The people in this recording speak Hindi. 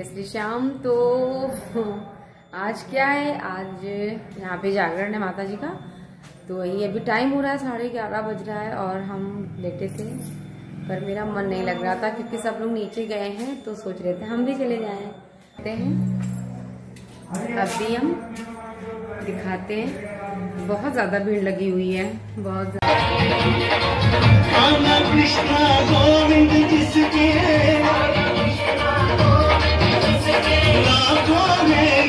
जय श्री श्याम। तो आज क्या है, आज यहाँ पे जागरण है माता जी का। तो वही अभी टाइम हो रहा है 11:30 बज रहा है और हम लेटे थे, पर मेरा मन नहीं लग रहा था क्योंकि सब लोग नीचे गए हैं तो सोच रहे थे हम भी चले जाते हैं। अभी हम दिखाते हैं, बहुत ज्यादा भीड़ लगी हुई है, बहुत कृष्णा गोविंद जिसके लाखों में